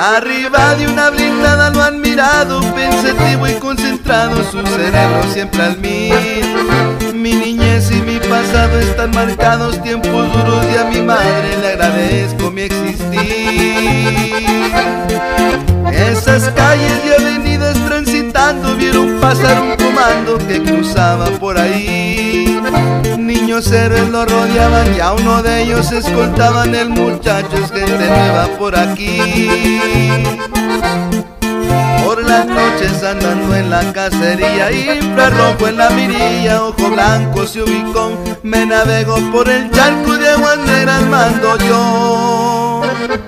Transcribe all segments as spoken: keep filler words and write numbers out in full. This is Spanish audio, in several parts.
Arriba de una blindada lo han mirado, pensativo y concentrado, su cerebro siempre al mil. Mi niñez y mi pasado están marcados, tiempos duros, y a mi madre le agradezco mi existir. Esas calles y avenidas transitando vieron pasar un comando que cruzaba por ahí. Niños héroes lo rodeaban y a uno de ellos escoltaban. El muchacho es gente nueva por aquí. Por las noches andando en la cacería, infrarrojo en la mirilla, ojo blanco se ubicó. Me navego por el charco de aguas negras, mando yo.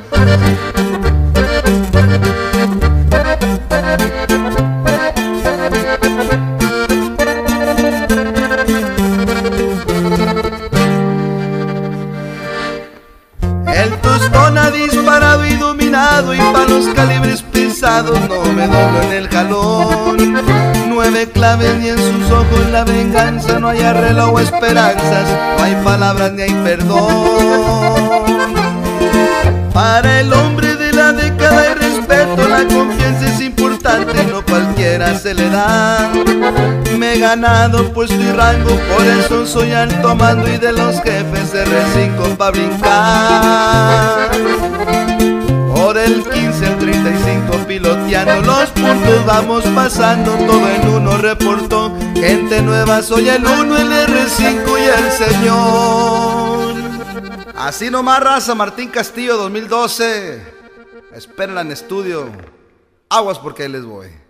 El tostón ha disparado y dominado, y pa' los calibres pesados no me doblo en el jalón. Nueve claves y en sus ojos la venganza, no hay arreglo o esperanzas, no hay palabras ni hay perdón. Para el hombre de la década hay respeto, la confianza es importante, no cualquiera se le da. Me he ganado puesto y rango, por eso soy alto mando, y de los jefes erre cinco pa' brincar. Por el quince al treinta y cinco piloteando, los puntos vamos pasando, todo en uno reportó. Gente nueva, soy el uno, el erre cinco y el señor. Así nomás, raza. Martín Castillo dos mil doce. Espérenla en estudio. Aguas porque ahí les voy.